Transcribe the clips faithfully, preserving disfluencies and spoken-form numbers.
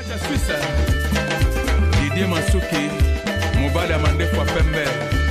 Aja Suisse, Didier Masuki, Mobada Mandefwa Pembe.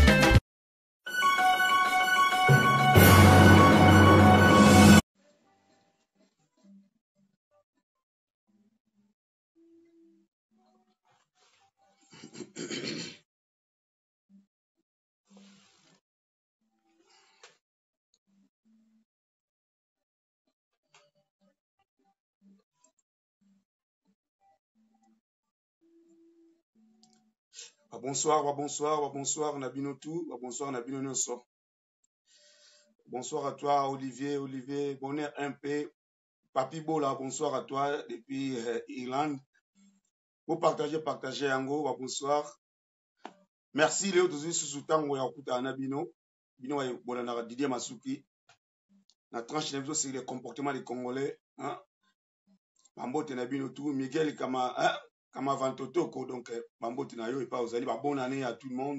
Bonsoir, bonsoir, bonsoir, Nabino tout, bonsoir, Nabino Noso. Bonsoir à toi, Olivier, Olivier, bonheur un peu. Papi Bola, bonsoir à toi, depuis euh, Irlande. Vous partagez, partagez, Ango, bonsoir. Merci, Léo, tous sous soutan, Yakuta, Nabino. Bino, Bolana, Didier Masuki. La tranche, c'est le comportement des Congolais. Hein? Mambote Nabino tout, Miguel Kama, hein? Kama Vantotoko, donc, Mambote Nayo et pas aux alliés. Bonne année à tout le monde.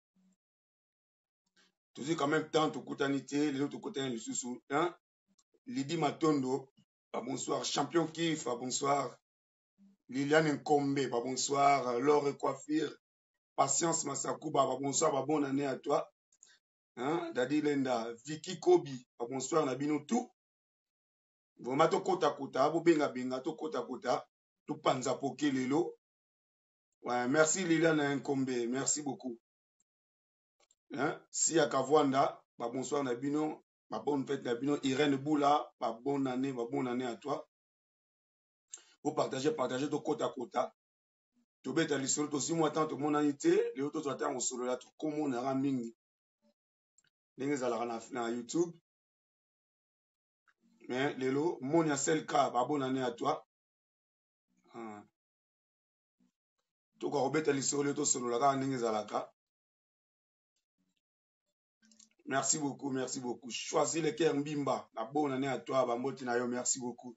Toujours quand même temps, tout côté les autres côtés, les sous hein. Lydie Matondo, bonsoir. Champion Kif, bonsoir. Liliane Nkombe, bonsoir. Laure Coiffure, Patience Massakuba, bonsoir. Bonne année à toi. Hein? Dadi Lenda, Vicky Kobi, bonsoir. Nabino tout. Vraiment, to kota kota, bo benga benga, to kota kota, to panza poke lelo. Ouais, merci Liliane Nkombe, merci beaucoup. Hein? Si à Kavwanda, bonsoir Nabino, ma bonne fête Nabino, Irène Boula, ma bonne année, ma bonne année à toi. Vous partagez, partagez tout côte à côte. Tu bête à l'histoire, aussi moi tant que mon annité, les autres attendent au solo là, tout comme on a ramingi. Les gens à la YouTube. Mais les lots, mon ya sel ka, ma bonne année à toi. Tu as bête à l'histoire, les autres solo là, les gens à la ka. Merci beaucoup, merci beaucoup. Choisis le cœur Mbimba. La bonne année à toi, Bamboti Nayo, merci beaucoup.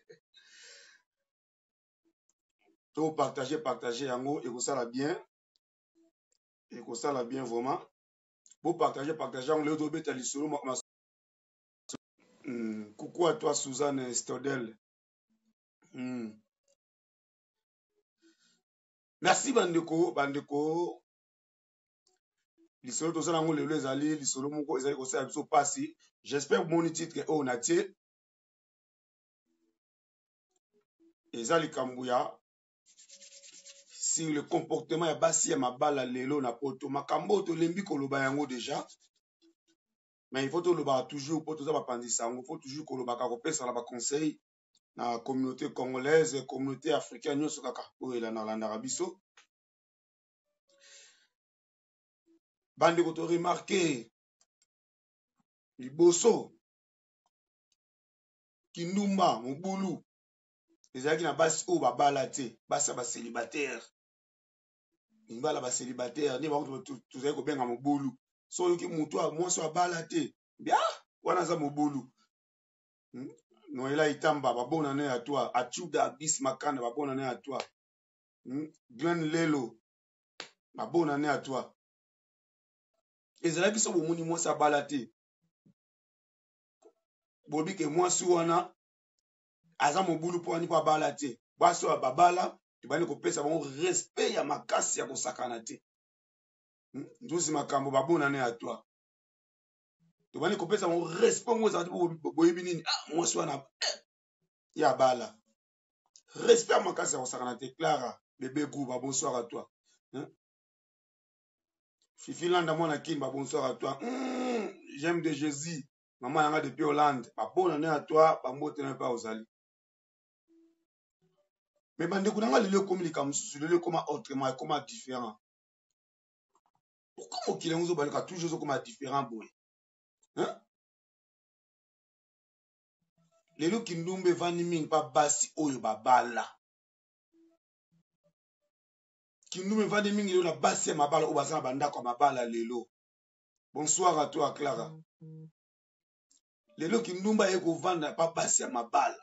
Tout partager, partager, Yango, et ça la bien. Et ça la bien vraiment. Vous partagez, partagez, on le bête à l'histoire. Coucou à toi, Suzanne Stodel. Mm. Merci, Bandeko, Bandeko. L'histoire de ça, on les alliés, l'histoire de mon ils allaient aussi passer. J'espère que mon titre est au natif. Et ça, les Kambouya. Si le comportement est bassi à ma balle à l'élo, na poto, ma kambo, to lembi koloba yango déjà. Mais il faut tout le bar toujours pour tout ça, il faut toujours que le bar capé sur la conseil. Na communauté congolaise, communauté africaine, nous sommes où il est dans l'Arabiso. Bande que tu remarqué, Liboso, Kindumba, Mouboulou, les gens qui n'ont pas ou babalate, basa ba célibataire. Ils bala ba célibataire, ni ba tout tout ça ko benga Mouboulou. So yoki mutu a moi so balate. Bien, wana za Mouboulou. Non ila itamba ba bonne année à toi, Achuda bis makanda ba bonne année à toi. Glen Lelo, ba bonne année à toi. Et là qui sont au monde moi ça balate. Bobi que moi si wana aza Mouboulou pour ani pa balate. Baso babala, tu bani ko pesa bon respect ya makasi ya kosakana te. Ndosi makambo ba bonne année à toi. Tu bani ko pesa bon respect moi za boyebi nini ah moi si wana ya bala. Respect à makasi ya kosakana te. Clara, bébé Gouba, bonsoir à toi. Hein? Fifi Landa mwana Kimba, bonsoir à toi. Mmh, j'aime de Jésus. Maman yanga depuis Hollande. Ba bonne année à toi, ba mbote na pas aux ali. Mais bande kunanga lelo comme les kamusu, lelo comme autrement, comme différent. Pourquoi mon kilengo balika toujours comme différent boy? Hein? Lelo kindumbe vani ming pa basi oyo babala. Kindumbe vani ming lelo na basi ya mabala o basana banda kwa mabala lelo. Bonsoir à toi Clara. Lelo kindumba eko vanda pa basi ya mabala.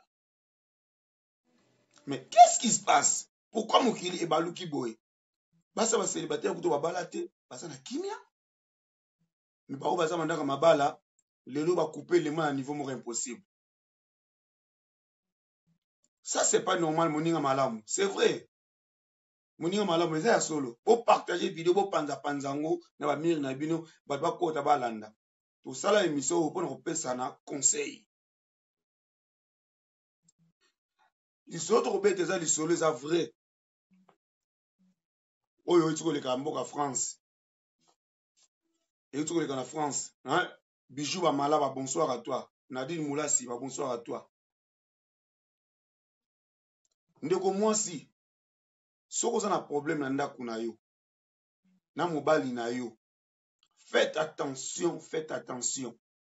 Mais qu'est-ce qui se passe? Pourquoi mon kili ebaluki boy? Basa ba célibataire kuto babala te, basa na kimia. Mais par basa mandaka mabala, lelo ba couper les mains à niveau moko impossible. Ça, c'est pas normal, moninga malamu. C'est vrai. Moninga malamu, c'est ya solo. Pour partager vidéo, pour panza panzango, na ba mir na bino, ba ba kota ba landa. Tout ça la émission, pour nous repérer na conseil. Les autres robets, ça, les solos, ça vrai. Oh, yo, tu connais quand France. Et tu connais quand la France. Hein? Bijou ba malaba, bonsoir à toi. Nadine Moulassi, ba bonsoir à toi. Ndeko moi si. Soko za na problème na ndaku na yo. Na mobali na yo. Faites attention, faites attention.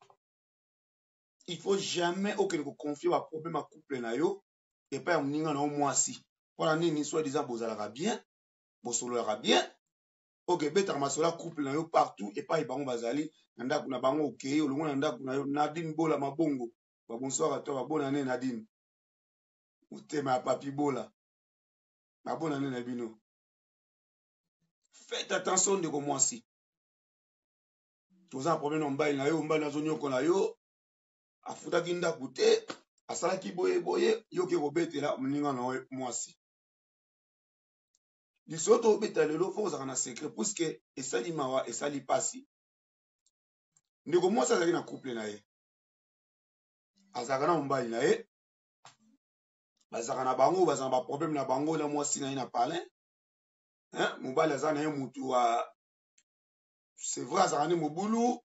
Il faut jamais aucun ko confier un problème à couple na yo et pas mninga na moi si. Voilà nini soit disant bozalaka bien, bosololaka bien. OK, beta masola couple na yo partout et pas ibango bazali nanda kuna bango OK, olongo nanda kuna yo Nadine Bola mabongo. Ba bonsoir à toi, bonne année Nadine. Utema papi Bola. Ba bonne année na bino. Faites attention de moi si. Tous un problème on bail na yo, on bail na zone yo na yo. Afutaki ndaku te asalaki boye boye yoki kobetela mninga na mwasi lisoto obeta lelo fo kozaka na secret puisque esali mawa esali pasi ndeko mwasi azalaki na couple na ye azalaka na mobali na ye bazalaka na bango bazala na baproblème na bango na mwasi na ye na palin mobali azala na ye mutu wa c'est vrai azalaka ne mobulu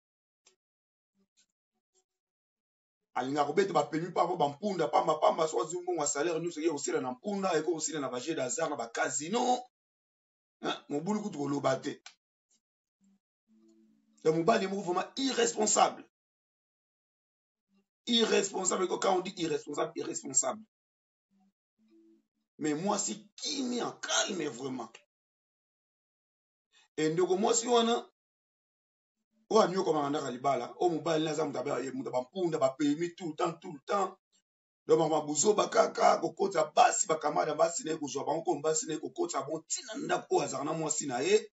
alinga kobeta bapemi pamba bampunda pamba pamba soki mbongo salaire nyonso eke kosila na mpunda eke kosila na bajet d'hasard na bacasino mobulu kutu koloba te le mobali moko vraiment irresponsable irresponsable quand on dit irresponsable irresponsable mais moi si qui m'y en calme vraiment et ndeko moi si wana o anyo comme andaka libala o mobali na zamu tabe muta bampunda bapemi tout le temps tout le temps donc mama buzo bakaka kokota basi bakamada basi na kozwa bango ko basi na kokota bon tina ndako azaka na mwasi na ye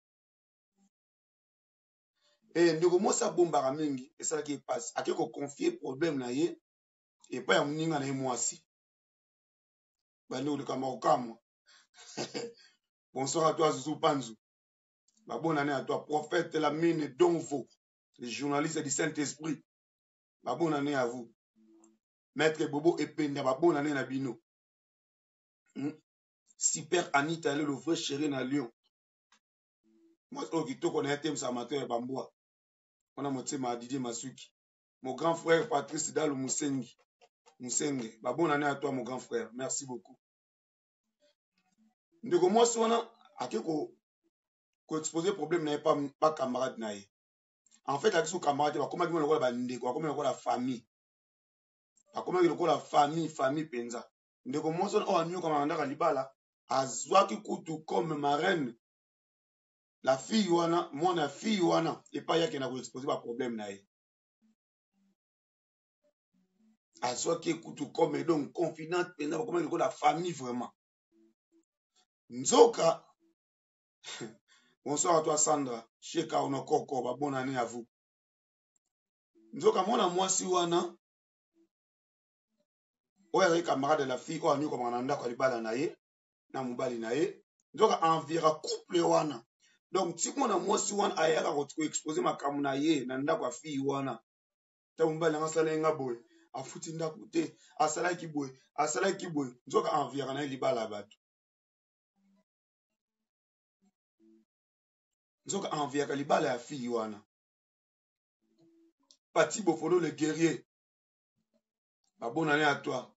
et ndeko mwasi abombaka mingi esalaki epasi ake koconfie problème na ye epai ya moninga na ye mwasi bandeko likamba kokamwa bonsoir à toi Zouzou Panzou ba bonne année à toi prophète Lamine Donvo le journaliste du Saint-Esprit ba bonne année à vous maître Bobo Ependa ba bonne année na bino hmm? Super Anita le vrai chéri na Lyon moi au kitoko na thème sa matin ya bamboa on a moté ma Didier Masuki mon grand frère Patrice Dalo Musengi Musenge ba bonne année à toi mon grand frère merci beaucoup ndeko mwasi wana ake ko ko exposer problème na pas pas camarade na ye en fait avec son camarade ba komaki mona ko ba ndeko ba komaki ko la famille ba komaki ko la famille famille penza ndeko mwasi wana o anyo kama ndaka libala azwaki kutu comme marraine la fille wana mwana fille wana et pas yake na ko exposer ba problème na ye azwaki kutu comme donc confidente penza ba komaki ko la famille vraiment nzoka. Bonsoir à toi Sandra Cheka Onokoko ba bonne année à vous nzoka mwana mwasi wana oya ye camarade de la fille oya nyo comme ananda ko libala na ye na mobali na ye nzoka envira couple wana donc si mwana mwasi wana ayaka ko exposer makamu na ye na ndako ya fille wana ta mobali nga sala nga boy afuti ndako te asalaki boy asalaki boy nzoka envira na ye libala bato nzoka enviaka libala ya fille wana Pati Bofolo le guerrier ba bonne année à toi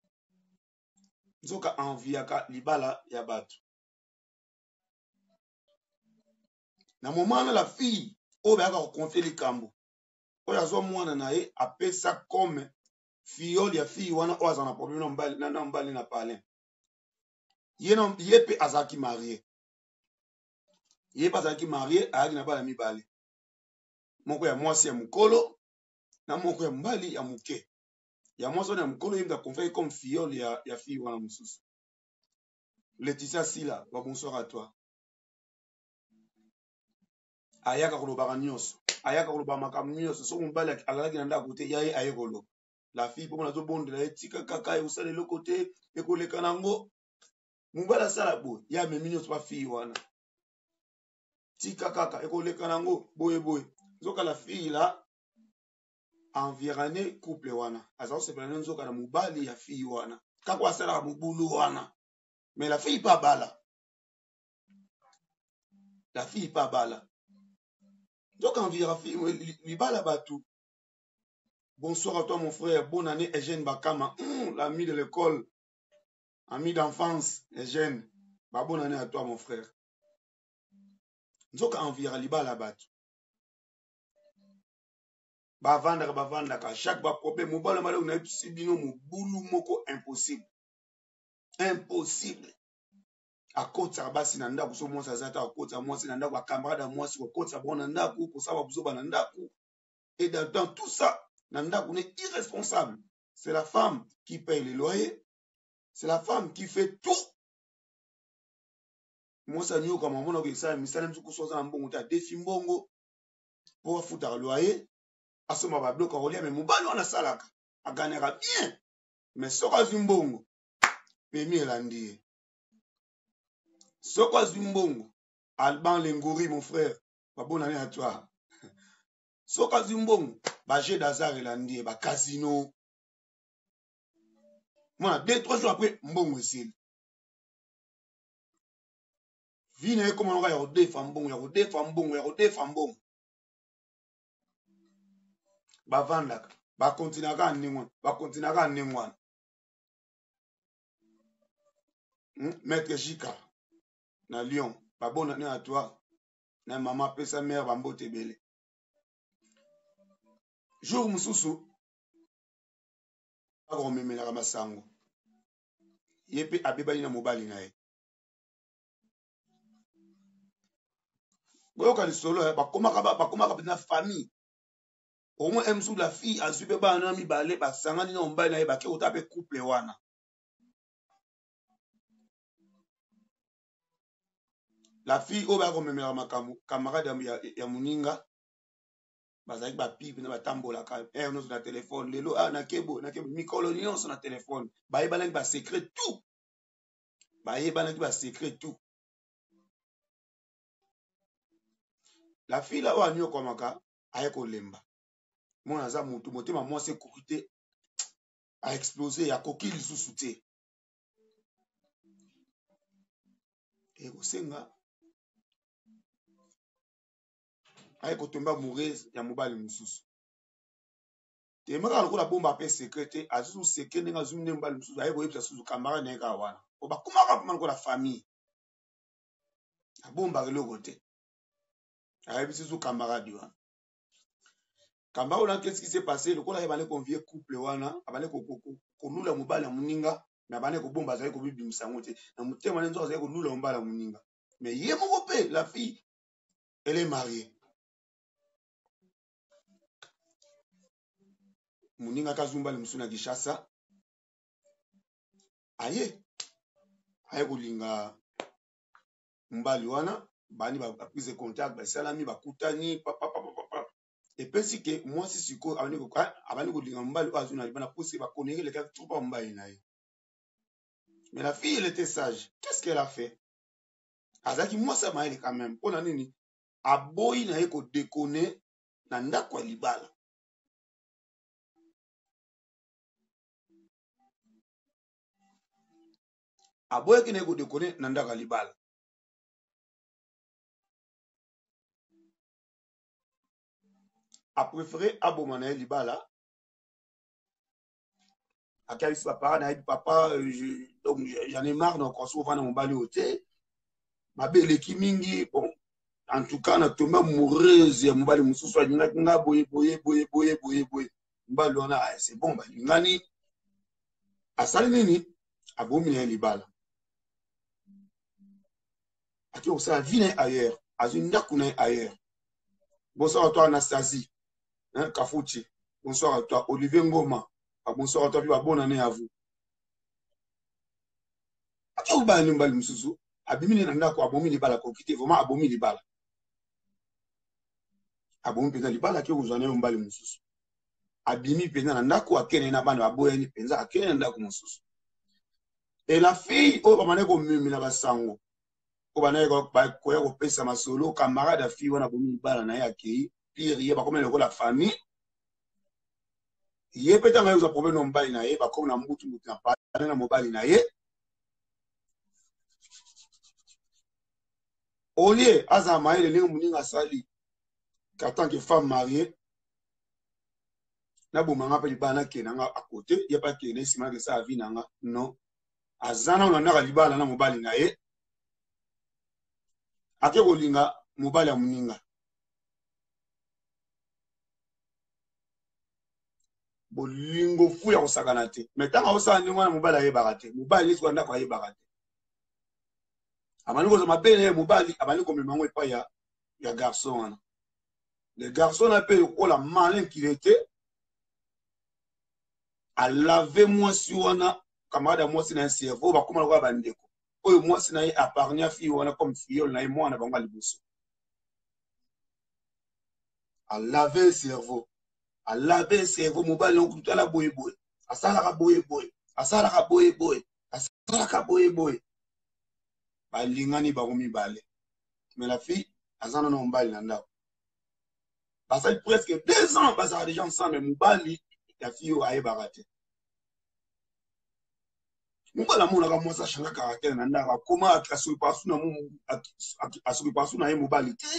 nzoka enviaka libala ya bato na moment na la fille o ba ka confier likambo o ya zo mwana na ye apesa comme fiole ya fille wana o azana problème na mbali na mbali na palin ye no ye pe azaki marié ye pas azaki marié ayaki na bana mibale moko ya mwasi ya mukolo na moko ya mbali ya muke ya mwasi ya mukolo ye mda confier comme fiole ya ya fille wana mususu Laetitia Sila ba bonsoir à toi ayaka kolobaka nyonso ayaka koloba makambo nyonso soki mobali alalaki na ndako te yaye aye koloba la fille pour la bonde la tika kaka et usale le côté et ko le kanango mubala sala boy ya me minyo pas fille wana tika kaka et ko le kanango boy boy zoka la fille là environné couple wana azo se prendre zoka na mubali ya fille wana kako sala mubulu wana mais la fille pas bala la fille pas bala donc environné li bala batou. Bonsoir à toi mon frère, bonne année Eugène Bakama, mmh, l'ami de l'école, ami d'enfance Eugène, bah, bonne année à toi mon frère. Nzoka envira liba la bat. Ba vendre ba vendre ka chaque ba problème mobile mala una sibino mo boulou moko impossible. Impossible. A kota basi na ndaku so mo sa zata a kota mo si na ndaku ba camarade mo si ko kota bona ndaku ko sa ba buzo ba na ndaku. Et dans, dans tout ça Nanda, on est irresponsable. C'est la femme qui paye les loyers. C'est la femme qui fait tout. Moi, ça n'y a comme mon oncle, ça, mais ça n'aime pas ça, un bon, on a défi mbongo pour foutre le loyer. À ce moment-là, bloc en mais mon ballon, on a ça là. A gagnera bien. Mais ce qu'on a zimbongo, pémi elandi. Ce qu'on a zimbongo, Alban Lengori, mon frère, pas bonne année à toi. Soka zimbongo ba jeu d'hasard elandi ba casino moi deux trois jours après mbongo ici vine comme on va y defa mbongo ya defa mbongo ya defa mbongo ba vanda ba continuer ka ningwa ba continuer ka ningwa maître Jika na Lyon ba bonne année à toi na maman pesa mère ba mbote belé. Jour mususu ako memela ka masango yepe abebali na mobali na ye boyoka lisolo bakomaka bakomaka na famille au moins emsou la fille azwi pe bana mibale basangani na mobali na ye bake ota pe couple wana la fille oyo bakomemela makambo camarade ya, ya muninga bazaki bapipe na batambolaka eh nyonso na telefone lelo ah nakebo nakebo mikolo nyonso na telefone bayebanaki basecret tout bayebanaki basecret tout la fille la oyo aniokomaka aye kolemba mwana aza motu motema mwasi ekoki te aexplose akoki lisusu te ekosenga aye kotomba moureuse ya mobali mosusu temaka lokola bomba pe secret te azuzu secret ndenge azwi nde mobali mosusu aye koyebisa susu camarade na ye kaka wana po bakomaka mpema lokola famille abombaka eloko te ayebisi susu camarade wana camarade wana qu'est-ce qui s'est passé lokola ye bane convie couple wana abane kolula mobali ya moninga me abane kobomba azali kobibimisa yango te na motema ne nzoka azali kolula mobali ya moninga mais ye moko pe la fille elle est mariée. Muninga kazumba limsuna Gishasa aye aye kolinga mbali wana bani ba prise contact ba salami ba kutani papa papa papa et pensi que moi si siko abani ko abani kolinga mbali azuna bana pousser ba connaître les gars tout pas mbali naye mais la fille elle était sage qu'est-ce qu'elle a fait azaki moi ça m'a elle quand même pona nini aboyi na ye ko déconner na ndako ya libala. Aboye ki ne ko dekone na ndaka libala a préféré aboma na libala a kalisi papa na papa je, donc j'en ai marre donc on se voit dans mon bali hôtel ma belle ki mingi bon en tout cas na tomba amoureuse ya mobali mususu alinga nga boye boye boye boye boye boye mbali wana c'est bon ba ngani asali nini abomi na libala Aki osa vine ailleurs, azunda kuna ailleurs. Bonsoir à toi Anastasie, hein, Kafouchi. Bonsoir à toi Olivier Ngoma. Bonsoir à toi, puis bonne année à vous. Aki oba ni mbali mususu, abimi na ndako abomi libala ko kite vraiment abomi libala. Abomi pena libala ki ozane mbali mususu. abimi penza na ndako akene na bana baboyani penza akene na ndako mosusu. Et la fille o bamane ko mimi na basango o bana ko ba ko ya ko pesa masolo camarade fille wana bomi bala na ya ki pire ye ba comme le la famille ye peta nga yo problème no mbali na ye ba comme na mbutu mutu na pa na mobali na ye olie azama ile lingo muninga sali qu'en tant que femme mariée na bomanga pe libana kenanga à côté y a pas kene sima que ça vie nanga non azana on na libala na mobali na ye ake kolinga mobali ya muninga bolingo fu ya kosakana te mais tanga osala ndenge wana mobali ayebaka te mobali esi ndako ayebaka te abandi kozama pene ye mobali abandi komema yango epai ya ya garçon wana le garçon na mpe lokola malin qu'il était alave mwasi wana camarade ya mwasi na ye cerveau bakóma lokola bandeko oyo mwasi na ye apargne fille wana comme filleule na ye mwana bango ya liboso alave cerveau alave cerveau mobali okutu ala boye boye asalaka boye boye asalaka boye boye asalaka boye boye balingani bango mibale mais la fille azana na mobali na ndako basali presque deux ans bazala déjà ensemble mobali ya fille oyo ayebaka te mobali amonaka mwasi ashanga caractère na ndako akoma asoki pasu na asoki pasu na ye mobali te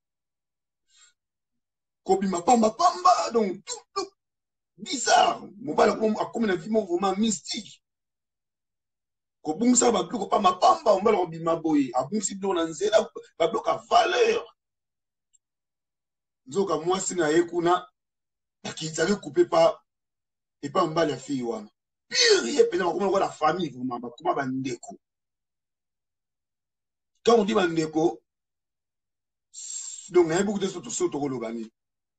kobima pamba pamba donc tout, tout bizarre mobali akomi na vie vraiment mystique kobungisa babiloko pamba pamba mobali kobima boye abungisi biloko na nzela babiloko ya valeur nzoka mwasi na ye kuna akizali coupe pa epa mobali ya fille wana pire ye pena bakoma lokola famille vraiment bakoma bandeko quand on dit bandeko donc nayebi beaucoup de soto soto koloba nini.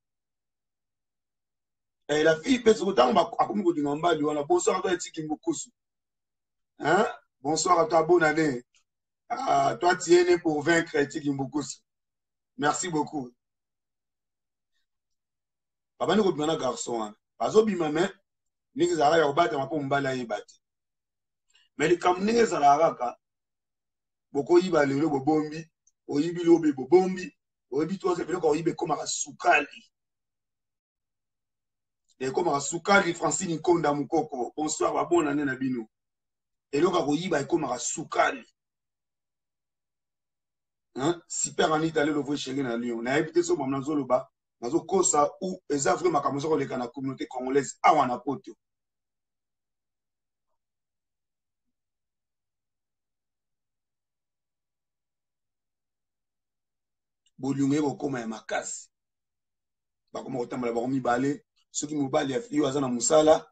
Et la fille peut se retrouver à comme vous dites bonsoir à toi Etiki Mbukusu. Hein? Bonsoir à toi, bonne année. Ah, toi tu es né pour vaincre Etiki Mbukusu. Merci beaucoup. Papa ne comprend pas garçon. Bazo bimame ni zara ya obata mapo mbala yebati. Mais les kamninge zara ka boko yiba lelo bobombi, oyibi lobe bobombi, oyibi to se pele ko yibe koma sukali. Et comme Soukali Francine Konda Mukoko, bonsoir, wa bonne année Nabino. Et donc, à Royiba, comme Soukali. Hein? Super en Italie, le voit chez à Lyon. On a habité sur Mamnazoloba, dans un Kosa où les Africains Makamozo, les la communauté congolaise, à Wanapoto. Bolungé, Bokoma et Makas. Bakoma Otamba, la Baromi Balé. Ceux qui me battent, les filles, Azana Moussala.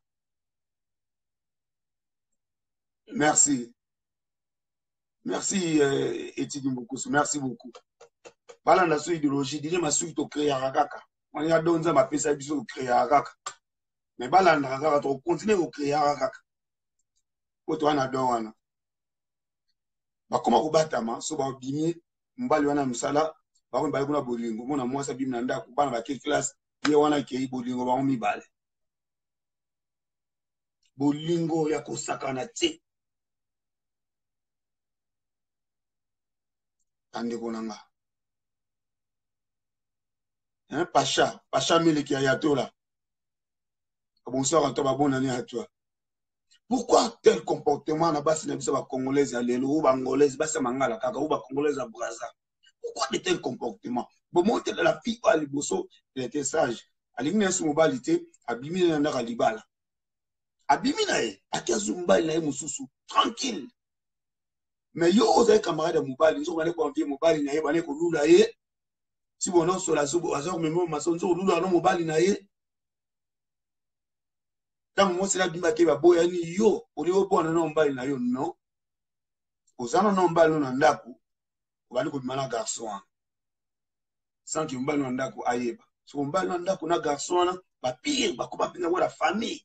Merci. Merci, euh, Etiki Mbukusu. Merci beaucoup. Parlant de la idéologie, déjà, ma suite au créer à Rakaka. On y a donné ma pesa biso au créer à Rakaka. Mais Balan Rakaka, on continue au créer à Rakaka. Pour toi, on a donné. Bah, comment vous battez, ma, so, bah, bimi, mbali wana msala, bah, on va y bolingo. Mon amour, ça bim nanda, kubana, bah, quelle classe, y a wana qui est bolingo, bah, on mi bale. Bolingo, ya kosaka na tse. Tande konanga. Hein, Pacha, Pacha Mele qui a yato là. Bonsoir à toi, bonne année à toi. Pourquoi tel comportement na basi na biso ba congolaise ya lelo ou ba angolaise basi mangala kaka ou ba congolaise ya Brazza? Pourquoi de tel comportement? Bon monte de la fille à liboso, il était sage. Alingi na mobalité, abimi na ndaka libala. Abimi na e, akazumba na e mususu, tranquille. Mais yo oza camarade de mobali, nzo bane ko envier mobali na e bane ko lula e. Si bon non sur la soupe, azor memo masonzo lula no mobali na e. Tant moi c'est la bimba ke ba boya ni yo, oli o bona no mobali na yo non. Ozana no mobali na ndako, obali ko bimana garçon. Sans que mobali na ndako ayeba. So mobali na ndako na garçon na ba pire ba ko ba pinga la famille.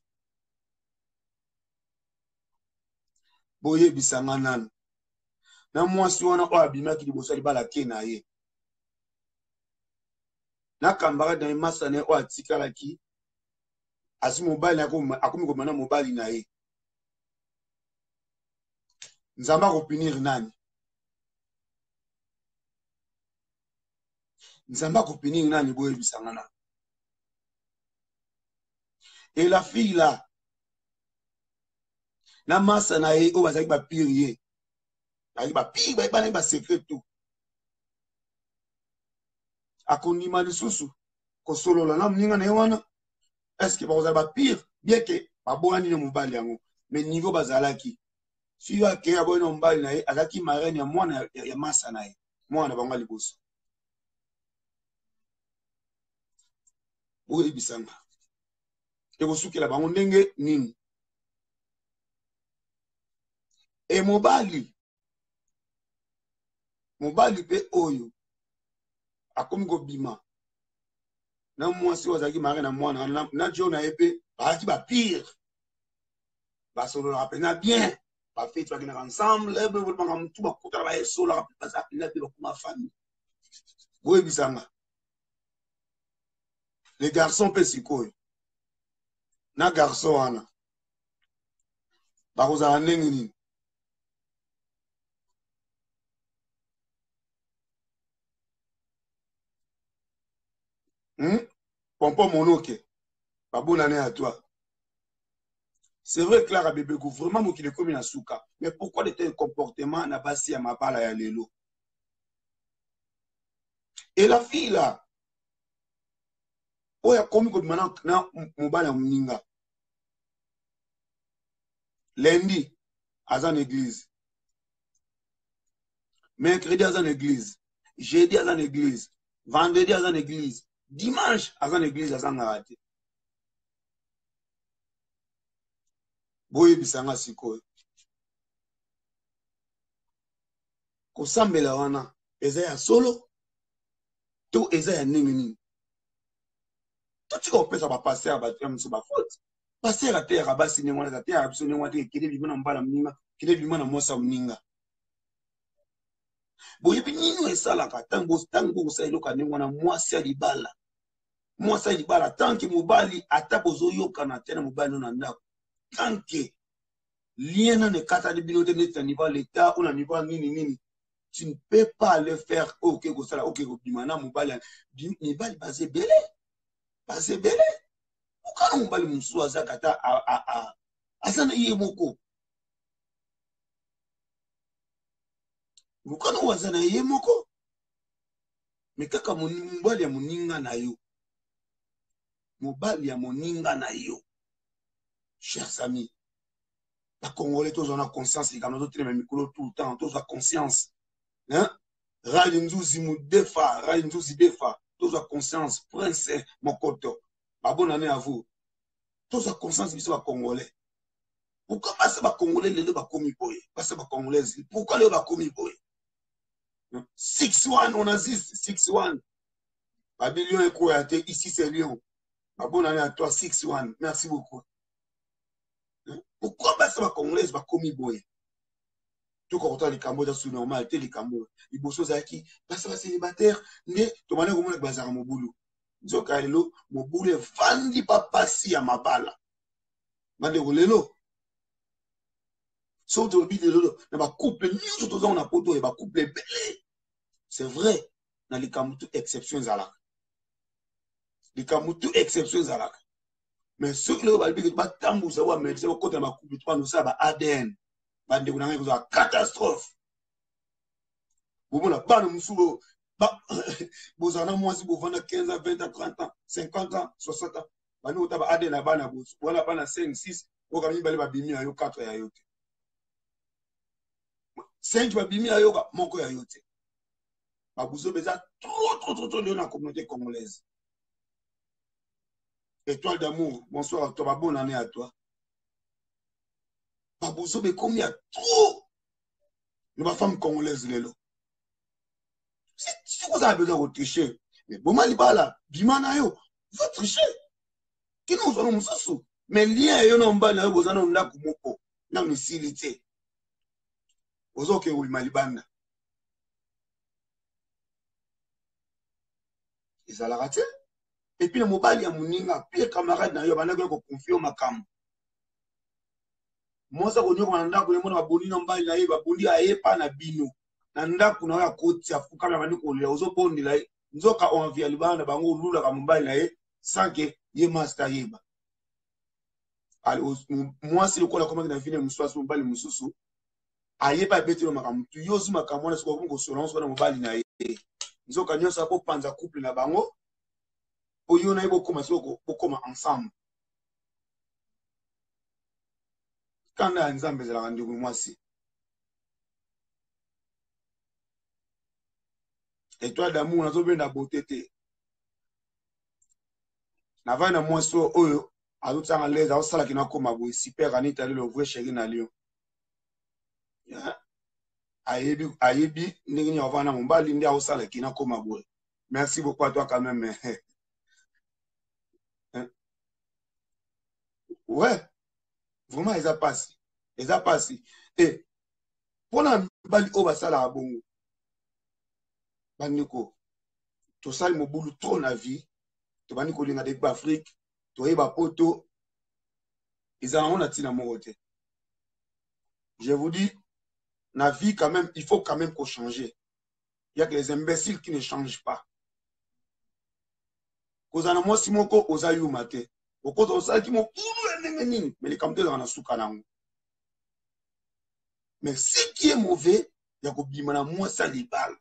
Boye bisanga nanu. Na mwasi wana o abimaki liboso libala ke na ye. Na kambara dans masa ne o atikalaki asi mobali akomi komana mobali na ye nzambe akopinir nani nzambe akopinir nani boyebisanga na et la fille là na masa na ye oyo bazalaki bapire ye bazalaki bapire bayebana ye basekret to akondima lisusu kosolola na moninga na ye wana eske bakozala bapire bien ke baboyani na mobali yango mais niveau bazalaki si yo akei aboyi na mobali na ye azalaki marraine ya mwana ya masa na ye mwana na bango ya liboso boyebisanga ekosukela bango ndenge nini e mobali mobali mpe oyo akomi kobima na mwasi oyo azalaki marraine na mwana na jo na ye mpe bazalaki bapire basololaka mpenza bien bafeti bakendaka ensemble baka motu bakutaka baesolaka baza mpenza mpe bakoma famille boyebisanga le garçon mpe sikoyo na garçon wana bakozala ndenge nini hmm? Pompo monoke babonane à toi. C'est vrai, Clara Bébégo, vraiment, moi qui le commis à Souka. Mais pourquoi de tel comportement n'a pas si à ma balle à l'élo? Et la fille là, oh, il y a commis comme maintenant, mon balle à Mninga. Lundi, à une église. Mercredi, à une église. Jeudi, à une église. Vendredi, à une église. Dimanche, à une église, à une arrêté. Boye bisanga sikoyo. Kosambela wana eza ya solo to eza ya nini nini. To tika opesa ba passer ba tram so ba faute. Passer ate ya basi ne wana ate ya biso ne wana te kile bimana mbala mninga, kile bimana mosa mninga. Boye binino esala ka tango tango sa iloka ne wana mwasi ya libala. Mwasi ya libala tanki mobali ata bozo yoka na tena mobali no na ndako. Tanki lien ne kata de binote net niveau l'état ou na niveau nini nini. Tu ne peux pas le faire au que ça là au que bimana mobali mobali basé belé basé belé pourquoi mobali musu azakata a a a asana yemoko pourquoi no wazana yemoko mais kaka mobali ya moninga na yo mobali ya moninga na yo chers amis la Congolais tous on a conscience et quand nous autres même micro tout le temps tous on a conscience hein Rali Nzuzi Moudefa, Rali Nzuzi Defa, tous ont conscience, Prince Mokoto, bah bonne année à vous. Tous ont conscience qu'ils sont Congolais. Pourquoi pas ça Congolais les deux va commis boy, pas ça Congolais. Pourquoi les va commis boy? six one on a six six one. Bah Lyon et quoi ici c'est Lyon. Bah bonne année à toi six one. Merci beaucoup. Pourquoi pas ça Congolais va commis boy? Tout comme les Cambodgiens sous normalité les Cambodgiens les bossos zaki parce que célibataire né to mané comme le bazar mobulu nzoka lelo mobulu vandi papa si ya mabala mande lelo so to bi lelo na ba couple nyuto to na poto e ba couple belé c'est vrai na les Cambodgiens exception zala les Cambodgiens exception zala mais ceux qui le ba bi ba tambu za wa mais c'est ko ta ba couple to no sa ba A D N bande kuna ngai kuza catastrophe bobona bana musulo ba bozana mwasi bovanda quinze ans vingt ans trente ans cinquante ans soixante ans bani utaba ade na bana bozo wala bana cinq six okami bale babimi ayo quatre ya yote cinq babimi ayo ka moko ya yote babuzo beza trop trop trop trop dans la communauté congolaise. Étoile d'amour, bonsoir à toi, bonne année à toi. Babuzo be combien trop de ma femme congolaise lelo. Si vous avez besoin de tricher, mais bon malibala, bimana yo, vous trichez. Qui nous allons nous mais lien yo non ba na vous en na kumoko, na misilité. Vous ok oui malibanda. Ils allaient rater. Et puis, le mobile, il y a mon pire camarade, il y a un confié au macam. Moi, ça, on a un ndako, on a boni na mbali na ye, babundi aye pa na bino. Na ndako na ya koti ya fuka na bani ko le ozo bondi la ye. Nzoka on via libanda bango lula ka mbali na ye sans que ye master yeba. Alors moi c'est le ko la comment na vile muswasu mbali mususu. Aye pa beti no makamu. Tu yozu makamu na siko ko solonso na mbali na ye. Nzoka nyosa ko panza couple na bango. Po yo na yebo koma soko koma ensemble. Quand on a un rendez-vous, moi aussi. Et toi, d'amour, on a besoin de la beauté. Avant de moi, so, oh, à tout ça, en l'aise, à ça, qui n'a comme abou, super, en Italie, le vrai chéri na Lyon. Ayebi, ayebi, n'engi avant na mba, l'India, au ça, qui n'a comme abou. Merci beaucoup à toi, quand même. Ouais, vraiment, ils ont passé. Ils ont passé. Et, pour la bali, oh, bah, ça, là, bon. Baniko, tout ça, il m'a boulou trop na vie. Tu vas nous coller avec l'Afrique, tu vas y poto, ils en ont un tina moroté. Je vous dis, la vie, quand même, il faut quand même qu'on change. Il y a que les imbéciles qui ne changent pas. Aux animaux, si mon co, aux aïeux maté. Au côté de ça, qui m'ont mais les camtés dans la soukanang. Mais ce qui est mauvais, il y a que bimana moi ça les balles.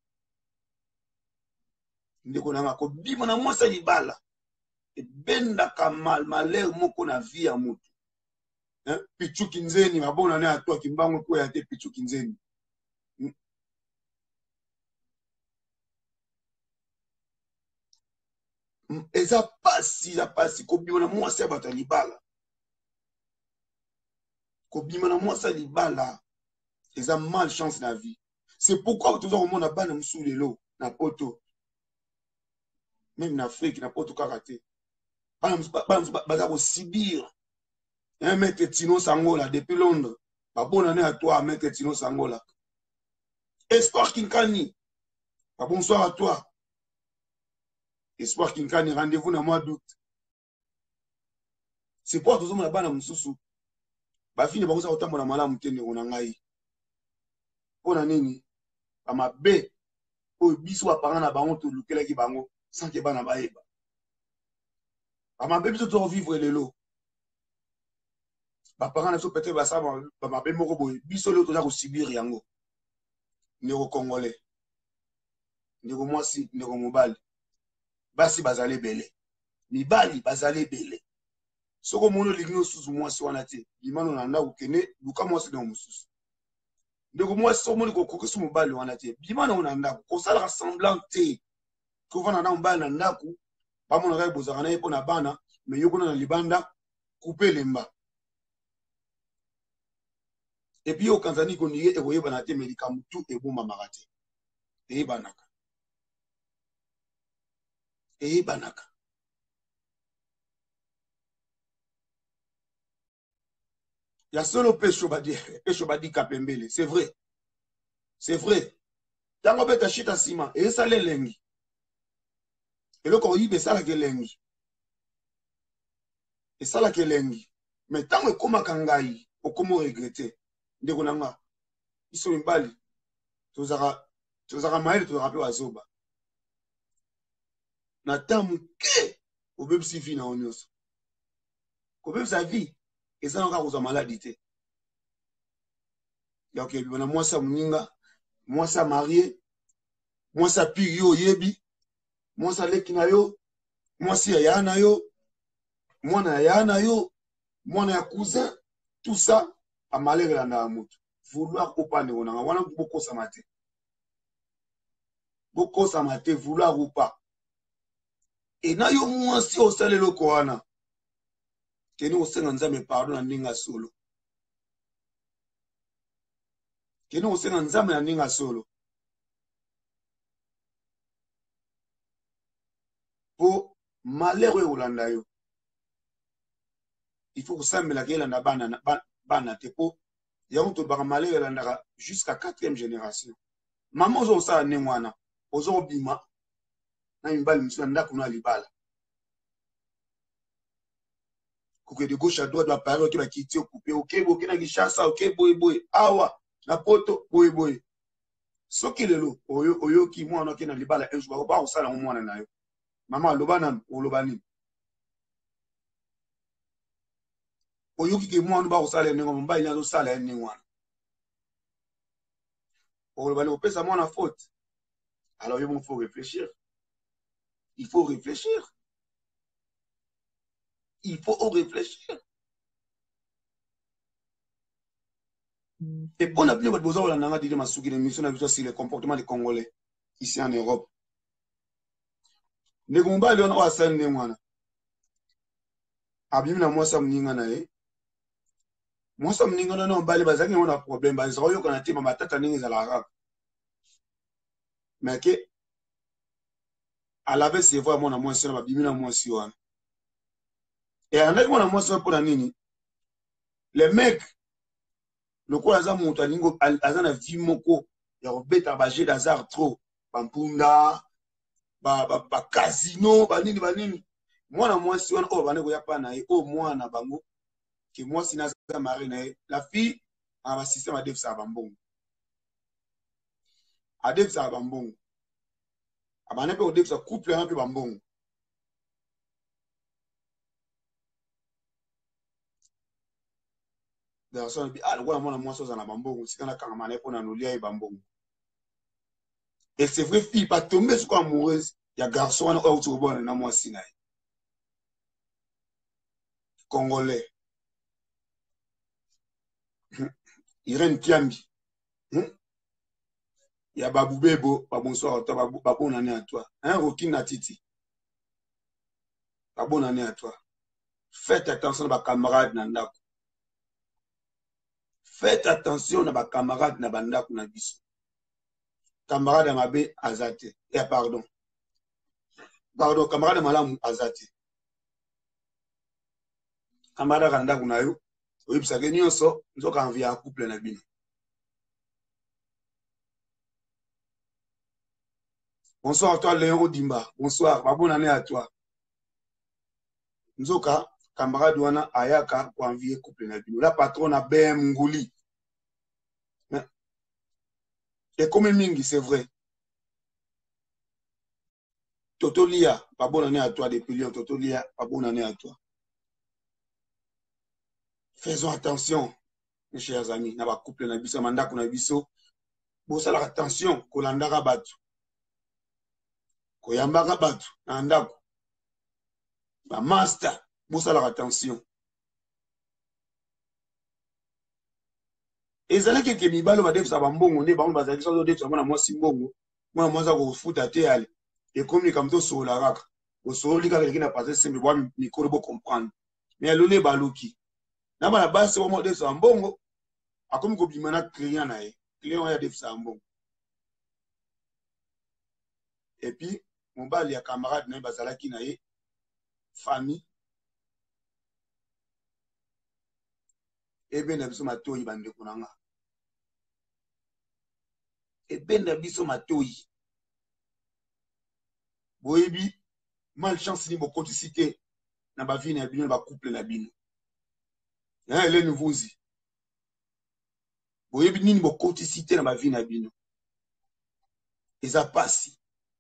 Il y a que bimana moi ça les balles. Et ben da kamal malheur moko na vie à moutou. Hein? Pichu kinzeni, ma bonne année à toi qui m'bango quoi yate pichu kinzeni. Et ça passe, ça passe, kobimana moi ça bata libala. Kobimana moi ça libala. Et ça malchance dans la vie. C'est pourquoi tout le monde a ban sous les lots, na poto. Même en Afrique, na poto karaté. Baza au Sibir. Un mec Tino Sangola depuis Londres. Pas bonne année à toi, mec Tino Sangola. Espoir Kinkani. Pas bonsoir à toi. Espoir Kinkani, rendez-vous dans le mois d'août. C'est pour tout le monde a ban msusu. Ba fini ba kosa otambo na malamu tene ona ngai. Pona nini? Ba mabe. O biso ba parana na bango to lukela ki bango sans que bana ba eba. Ba mabe biso to vivre lelo. Ba parana so peut-être ba sa ba mabe moko boy biso le to za ko subir yango. Ndeko congolais. Ndeko mwasi, ndeko mobali. Basi bazale bele. Mibali bazale bele. Soko mono ligno susu mwasi wana te. Bimano na nda ukene luka mwasi na mususu. Ndeko mwasi so mono ko kokesu mobali wana te. Bimano na nda ko sala semblant te. Ko vana na mbali na ndaku. Ba mono ga bozaka na yepo na bana, me yoko na libanda couper lemba. Et puis au Tanzanie ko niye e koyeba na te médicament tout e bomba marate. E banaka. E banaka. Il y a solo pécho badi, pécho badi kapembele, c'est vrai. C'est vrai. Tango beta chita sima, et ça les lengi. Et le corps y ça la lengi. Et ça la lengi. Mais tant que comme kangai, au comment regretter. Ndeko nanga. Iso mbali. Tozara, tozara maïl, tozara pe wazoba. Na tamu ke, au bébé si vie na onyos. Au bébé sa vie. Et ça n'a pas maladie. Donc, moi, ça m'inga, moi, ça marié, moi, ça pire yebi, moi, ça lekina yo, moi, ça yana yo, moi, na yana yo, moi, na cousin, tout ça, à malheur na amout. Vouloir ou pas, on a wana beaucoup ça maté. Beaucoup ça maté, vouloir ou pas. Et na yo, moi, si on sale le koana. Que nous sommes en pardon en ninga solo. Que nous sommes en ninga solo. Pour malheureux Olanda yo. Il faut que ça me la gueule en bana bana tepo. Ya on to ba malheureux Olanda jusqu'à quatrième génération. Maman zo ça nengwana. Ozo bima. Na imbali mswa ndako na libala. que de gauche à droite la parole qui va quitter au coupé OK boké na Kinshasa OK boy boy awa na poto boy boy soki lelo oyo oyo ki mwana ki na libala un jour ba osala mwana na yo mama loba na oloba nini oyo ki mwana ba osala ndenge mba ina zo sala ni mwana oloba ni opesa mwana faute alors il faut réfléchir il faut réfléchir il faut réfléchir et on a bien besoin de la dire masuki l'émission na sur le comportement des Congolais ici en Europe ne gomba le on a sala ni mwana abimi na mwasa mninga na ye mwasa mninga na no bali bazaki on a problème bazo yo kana tima matata ningi za la rap mais que à la vez c'est voir mon amour sur ma bimi na mwasi wana et avec mon amour sur pour la nini les mecs le quoi aza monta ningo aza na vie moko ya robeta ba jeu d'hasard trop bampunda ba ba, ba casino ba nini ba nini mwana mwasi wana o bane ko ya pa na ye o mwana bango que moi si na za mari na ye la fille a ba système a devsa bambongo a devsa bambongo abane pe o devsa couple un peu bambongo garçon bi ah le mwana mwasi za na bambongo sikana kanga mane ko na nolia e bambongo et c'est vrai fille pas tomber sur amoureuse ya garçon wana o tu bon na mwasi na ye Congolais Irène Kiambi ya babu bebo ba bonsoir à toi babu bonne année à toi hein Rokin Natiti ba bonne année à toi faites attention à ba camarades na ndako faites attention à ba camarades na bandako na biso camarade mabe azate et pardon pardon camarade malamu azate camarade na ndako na yo oyebisa ke nyonso nzoka envie ya couple na bino. Bonsoir à toi Léon Odimba. Bonsoir. Bonne année à toi. Nzoka, camarade wana ayaka pour envier couple na bino. La patronne a B M Ngouli. Et comme mingi, c'est vrai. Toto Lia, pas bonne année à toi depuis Lyon. Toto Lia, pas bonne année à toi. Faisons attention, mes chers amis. Na ba couple na biso, mandako na biso. Bosala attention, kolandaka batu. Koyambaka batu, na ndako. Ba master, bosala attention. Ezala ke mibalo ba defsa bambongo ne ba on bazali so defsa mona mwasi mbongo. Mona mwaza ko futa te ale. Et comme ni kamto so la raka. O so li ka ke na passer semble bois micro bo comprendre. Mais alone baluki. Na ba la base o mo defsa mbongo. Akomi ko bimana client na ye. Client ya defsa mbongo. Et puis mon bali ya camarade na bazala ki na ye famille. Ebe na biso matoyi bande kunanga. Ebe na biso matoyi. Boyebi malchance ni bokoticité na ba vie na bino ba couple na bino. Ya ele nuvuzi. Boyebi nini bokoticité na ba vie na bino. Eza pasi.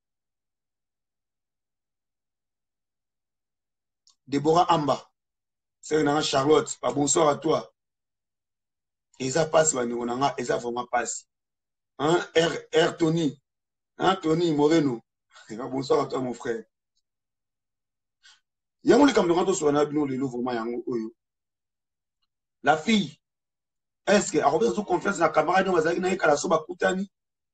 Deborah Amba. C'est na Charlotte, pas bonsoir à toi. Eza passe ba ndeko nanga, eza vraiment passe. Hein, R R Tony. Hein, Tony Moreno. Bonsoir à toi mon frère. Yango le kamdoranto so na bino lelo vraiment yango oyo. La fille, est-ce que a rebeso sous confiance na camarade no bazaki na yekala so bakutani?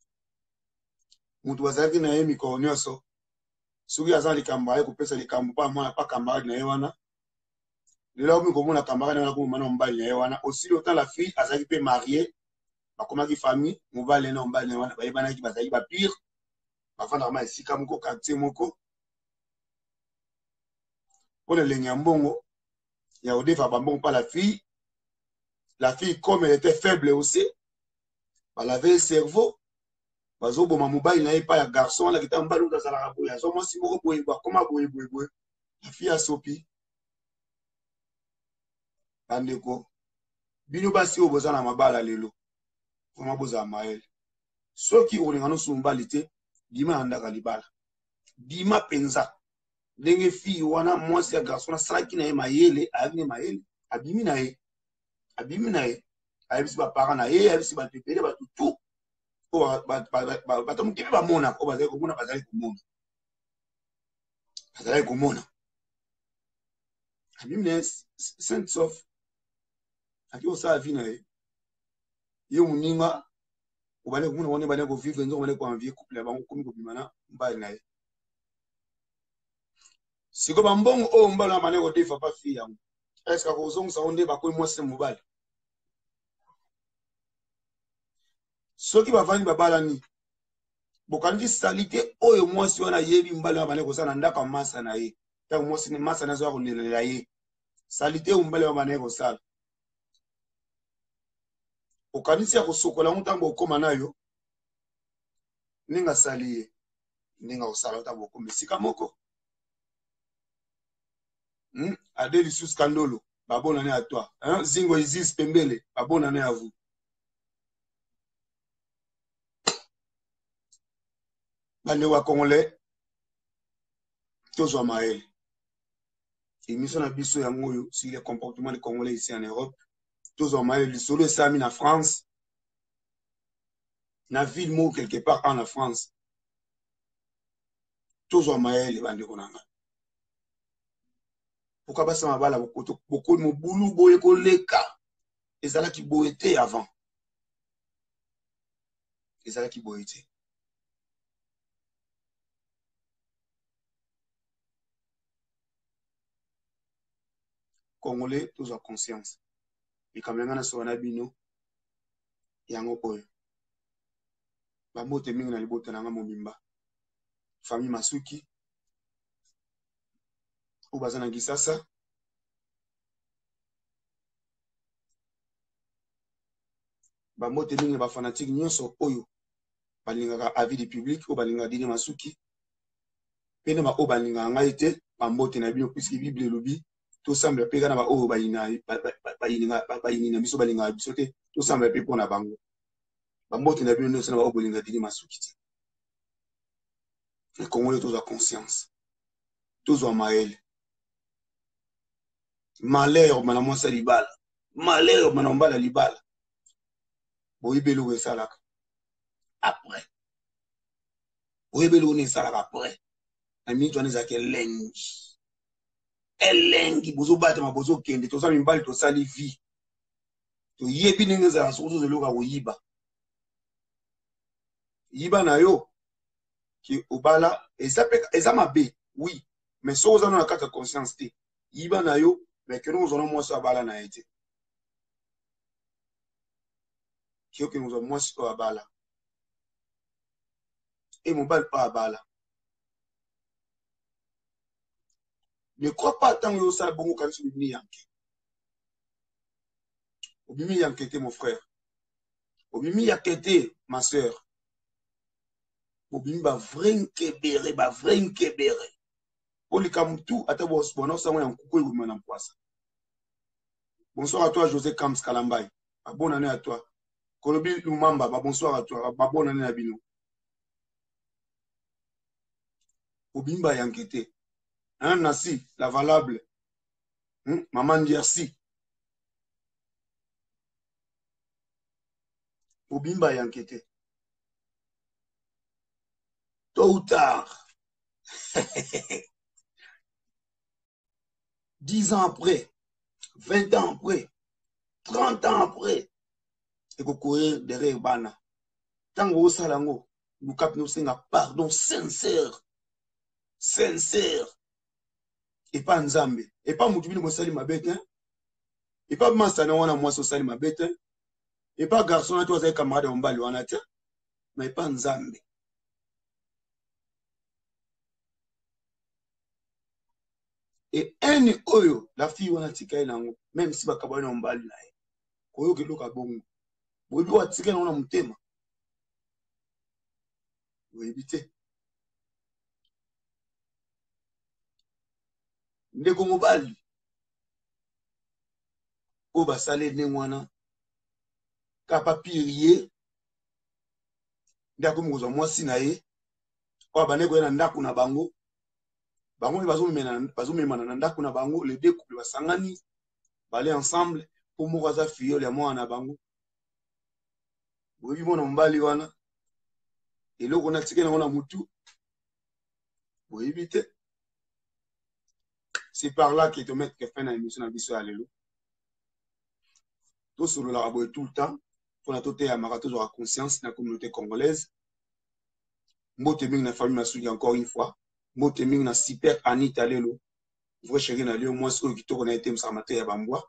Mutu bazaki na yemi ko nyoso. Soki azali kamba ko pesa likambo pa mwana pa camarade na yewana. Lelo mi ko mona camarade na ko mona mbali na yewana. Aussi autant la fille azaki pe mariée. Bakomaki famille, mobali na mbali na wana bayebana ki bazali ba pire. Bafanda ma esika moko quartier moko. Pour le Nyambongo, il y a au défa bambon pas la fille. La fille, comme elle était faible aussi, elle avait un cerveau. Bazo bo mamouba il n'avait pas un garçon là qui était en bas dans la raboya. So moi si moko boye boye comment boye boye boye. La fille a sopi. bandeko bino basi oyo boza na mabala lelo vraiment bozala mayele soki olinga nosu mobali te bima na ndako ya libala bima mpenza ndenge fille wana mwasi ya garçon asalaki na ye mayele ayaki ne mayele abimi na ye abimi na ye ayebisi baparent na ye ayebisi bato ebele bato tu oyo bato moke mpe bamonaka oyo bazali komona bazali komona bazali komona abimi na ye sainte sauf aki kosala vi na ye ye moninga obale komona wana bale kovivre nzongo bale koanvie couple ya bango komi kobima na mbali na ye siko bambongo oyo mbala na bane kodefa pa fille yango eske akozongisa ngo nde bakomi mwasi mobali soki bavandi babalani bokanisi salite oyo mwasi wana yebi mbala na bane kosala na ndako ya masa na ye ntango mwasi ne masa nazoya konelela ye salite oyo mbala na bane kosala okanisi ya kosokola ngo ntango okoma nayo ndenge asali ye ndenge akosala ntango okoma esika moko Hmm? Ade lisusu kandolo babonane à toi hein? Zingo Isis Pembele babonane à vous bande wa congolais tozwa maele émission na biso yango oyo sur les comportements des congolais ici en Europe tozwa maele lisolo esami na France na ville moko quelque part en la France tozwa maele bande konanga pourquoi basa mabala bokoto bokoli mobulu boye koleka ezalaki boye te avant ezalaki boye te congolais tozwa conscience bikambenga na sowana bino yango oyo bambote mingi na libota nanga mobimba famille Masuki oyo baza na Kisasa bambote mingi na bafanatique nyonso oyo balingaka avis du public oyo balingaka Dine Masuki pene ba oyo balingaka ngai te bambote na bino puisque bible elobi tosambela mpe kana ba oyo bayini na biso balingaka biso te tosambela mpe mpona bango bambote na bino nyonso na ba oyo bolingaka Dine Masuki te ekongoli tozwa conscience tozwa mayele malheur mana mwasi libala malheur mana mbala libala boyebeli oyo esalaka après boyebeli oyo esalaka après na miniti wana ezalaki elengi elengi bozobatama bozokende tosala mibali tosali vie toyebi ndenge ezalaka soki tozeloka koyiba yiba na yo ki obala eza mabe oui mais soki oza na kati ya conscience te yiba na yo mais keno ozwana mwasi abala na ye te kioke ozwa mwasi oyo abala e mobali mpo abala ne crois pas ntango yo osala bongo kanisi obimi yanke obimi yanke te mon frère obimi yanke te ma sœur obimi bavrai nkebere bavrai nkebere olika mutu ata bona osango ya nkuku ebima na mpwasa bonsoir à toi José Kams Kalambai babonne année à toi Kolobi Lumamba bonsoir à toi babonne année à bino obimba yanke te hein Nasi la valable hmm? Maman Diersi obimba yanke te tôt ou tard dix ans après vingt ans après trente ans après et que courir derrière bana tango osala ngo luka pino senga pardon sincère sincère et pas nzambe et pas mutu bino mosali mabete et pas masana wana mwasi osali mabete et pas garçon na to azali camarade mbali wana te mais pas nzambe et un oyo la fille wana tika nango même si bakabana mbali na ye koyo keloka bongo boyebi watika nango na motema boyebi te ndeko mobali o basale nengwana ka papier ndako mozo mwasi na ye o baneko na ndako na bango bango bazomemana bazomemana na ndako na bango les deux couples basangani bale ensemble pour moko aza filleul ya mwana na bango boyebi mwana mobali wana eloko na tike nango na mutu boyebi te. C'est par là que tu mets que fin na émission na biso ya lelo to solo la boye tout le temps pour na tote ya marathon de la conscience na communauté congolaise mbote mingi na famille Masuki encore une fois mbote mingi na super Anita lelo vrai chéri na lio moi so kitoko na été msamate ya bambwa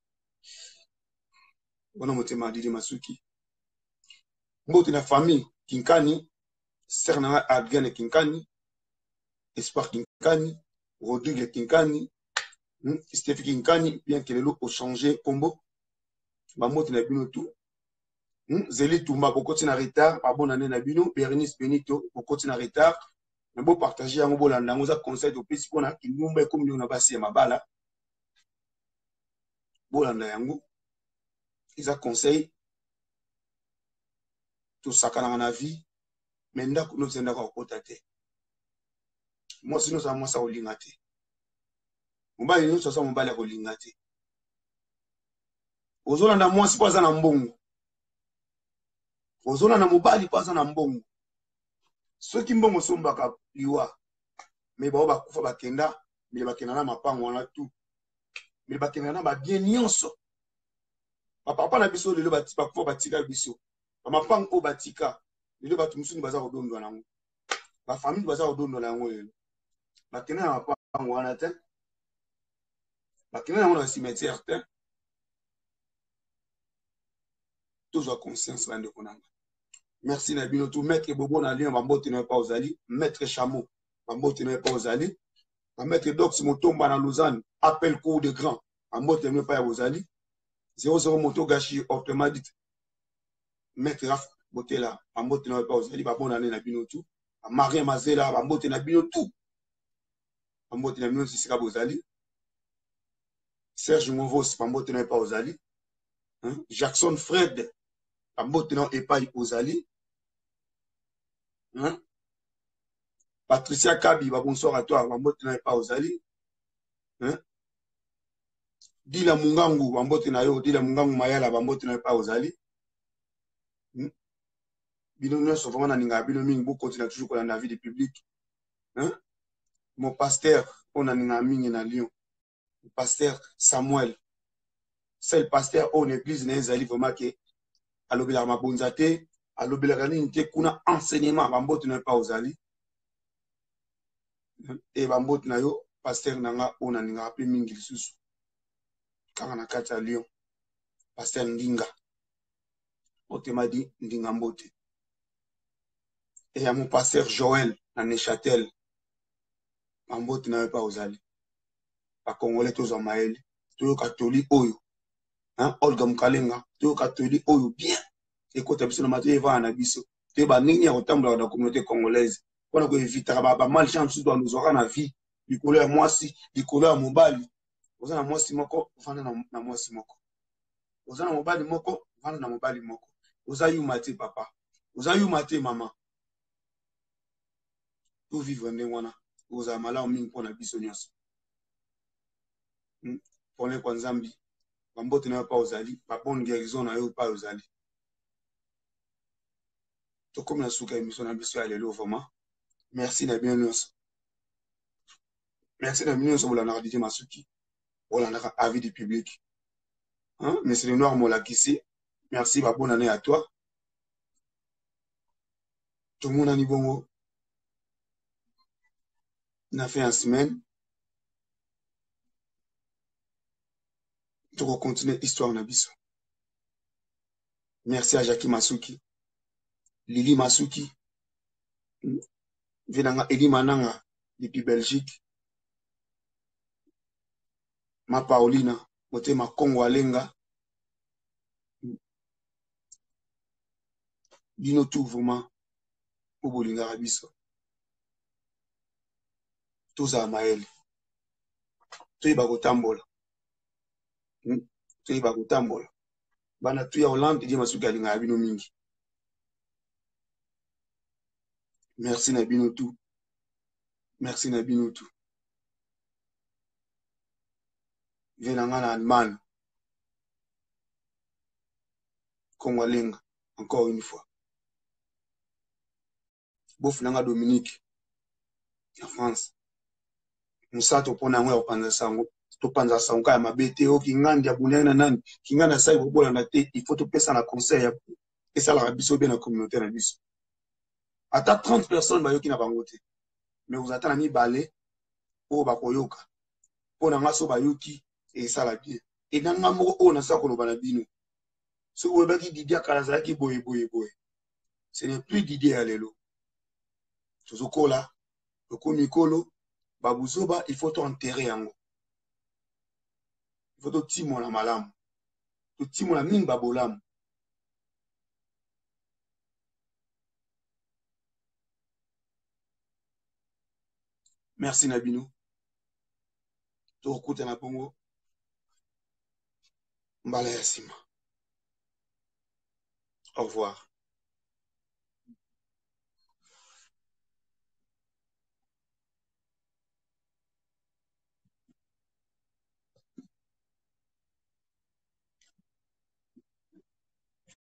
bona motema Didi Masuki mbote na famille Kinkani sœur na Adrienne Kinkani Espoir Kinkani Rodrigue Kinkani hmm? Steph Kinkani bien que lelo au changer combo bambote na bino tout hmm? Zeli Toumba bokoti na retard ba bonne année na bino Bernice Benito bokoti na retard na bo partager yango bolanda ngo za conseil de plus pona kindumba comme na basi ya mabala bolanda yango isa conseil to sakana na vie mais ndako no zenda ko kota te moi sinon ça moi ça olinga te mobali no ça mobali ko linga te ozolanda moi si paza na mbongo ozolanda mobali paza na mbongo soki mbongo sombaka liwa mais ba ba kufa bakenda mais bakenda na mapango wana tout mais bakenda na ba bien nyonso papa na biso lelo batipa kufa batika biso ba mapango o batika lelo batu musuni baza kodondwa nango ba famille baza kodondwa nango lelo bakenda na mapango wana te bakenda nango na cimetière te toujours conscience bande konanga. Merci Nabino tout maître Bobo na lien bambote ne pas ozali maître Chameau bambote ne pas ozali maître Dox Motomba na Lausanne appel cours de grand bambote ne pas ozali zéro zéro moto gachi automatique maître Raf Botela bambote ne pas ozali ba bonne année Nabino tout Marie Mazela bambote Nabino tout bambote Nabino sisika bozali Serge Monvos bambote ne pas ozali Jackson Fred bambote na epai ozali Hein? Patricia Kabi, bonsoir à toi, Bambote na pas ozali. Hein? Dila Mungangu, Bambote na yo, Dila Mungangu Mayala, Bambote na pas ozali. Hein? Bino nous sommes vraiment ninga, bino mingi beaucoup continue toujours dans la vie du public. Hein? Mon pasteur, on a ninga mingi na Lyon. Le pasteur Samuel. C'est le pasteur on église na ezali vraiment que alobela mabonzate. Alors, il y a un enseignement, Bambote n'a pas ozali. Et Bambote n'a yo, pasteur n'a on a n'a appelé Mingil Susu. Quand on a quatre à Lyon, pasteur Ndinga. Otema dit Ndinga Mbote. Et il y a mon pasteur Joël, à Neuchâtel. Bambote n'a pas ozali. Pas Congolais, tous en Maël. Tous catholiques, Oyo. Hein, Olga Mkalenga. Tous catholiques, Oyo. Bien. Écoute, biso na maté va na biso te ba nini ya kotambola na communauté congolaise pona ko éviter ba ba mal chance doit nous aura na vie likolo ya mwasi likolo ya mobali oza na mwasi moko vana na, na mwasi moko oza na mobali moko vana na mobali moko oza yuma te papa oza yuma te mama tout vivre ndenge wana oza malamu mingi pona biso nyonso hmm. Pone kwa Nzambi bambote na pa ozali ba bonne guérison na yo pa ozali. Comme la souka émission na biso ya lelo vraiment merci na bien nyonso merci na bien nyonso bolanda Didi Masuki bolanda avis du public hein mais c'est le noir molakisi merci ba bonne année à toi tout le monde a ni bongo na fait une semaine tu continuer histoire na biso merci à Jackie Masuki Lili Masuki, Venanga Eli Mananga, depuis Belgique, ma Paulina, Mote ma Congo Alenga, Dino tout vraiment, pour Bolinga Rabiso, tous à Maël, tous les bagotambola, toyeba kotambola bana tu ya Hollande Didier Masuki alinga ya bino mingi. Merci na bino tout. Merci na bino tout. Venanga na Allemagne. Kongolenga encore une fois. Bofunanga Dominique ya France. Musato pona ngwe opanza sango. To panza sango ya mabete o kingandi ya bunena nani. Kinganda sai bobola na te, il faut to pesa na conseil ya pesa la biso bien na communauté na biso. Ata trente personnes bayoki na bango te. Mais vous attendez mi balé o bakoyoka. Pona ngaso bayoki et ça la bien. Et nanga moko o na sa koloba na bino. Ce que vous avez dit Didier Kalazaki boye boye boye. Ce n'est plus Didier Alelo. Tozokola, Toko Mikolo, Babuzoba, il faut t'enterrer en haut. Il faut te timo la malam. Te timo la mine babolam. Merci Nabino. Toko na Pongo. Mbala Yassima. Au revoir.